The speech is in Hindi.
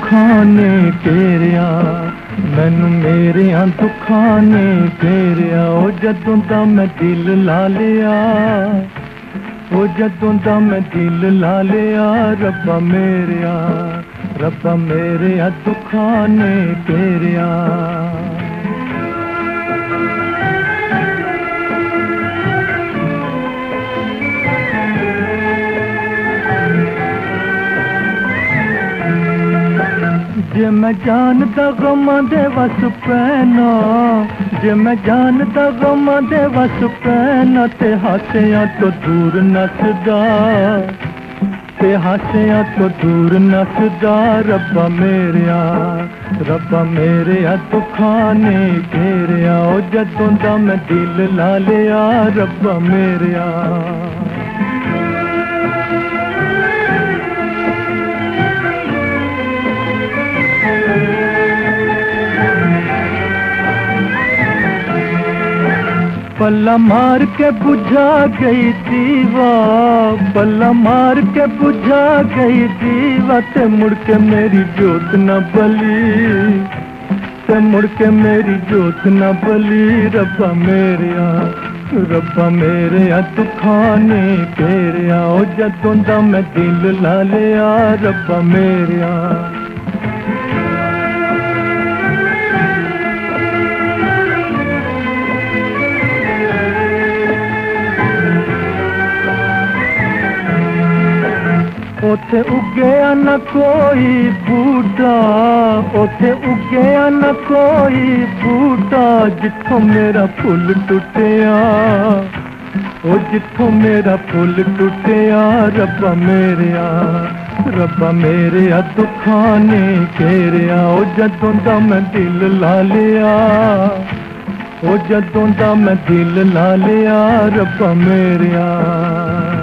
दुखां ने घेरिया, मैनू मेरियां दुखां ने घेरिया। ओ जदों दा मैं दिल ला लिया, ओ जदों दा मैं दिल ला लिया, रब्बा मेरेया दुखां ने घेरिया। जे मैं जानदा गमां दे वस पैना, जे मैं जानदा गमां दे वस पैना, ते हासियां तो दूर नसदा, ते हासियां तो दूर नसदा। रब्बा मेरेया दुखां ने घेरिया। ओ जदों दा मैं दिल ला लिया, रब्बा मेरेया। पल्ला मार के बुझा गई दीवा, पल्ला मार के बुझा गई दीवा, ते मुड़ के मेरी जोत न बली, ते मुड़ के मेरी जोत न बली। रब्बा मेरेया दुखां ने घेरिया। ओ जदों दा मैं दिल ला लिया, रब्बा मेरेया। ओथे उगया न कोई बूटा, ओथे उगया न कोई बूटा, जिथों मेरा फुल टुटिया, ओ जिथों मेरा फुल टुटिया। रब्बा मेरेया दुखां ने घेरिया। ओ जदों दा मैं दिल ला लिया, ओ जदों दा मैं दिल ला लिया, रब्बा मेरेया।